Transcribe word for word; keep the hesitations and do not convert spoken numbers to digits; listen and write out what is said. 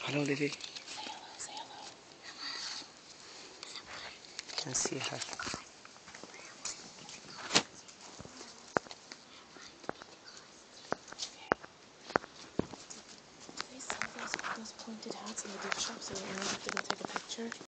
Hello, Lily. Say hello, say hello. Can't see her. They sell those, those pointed hats in the gift shop, so Aaron didn't take a picture.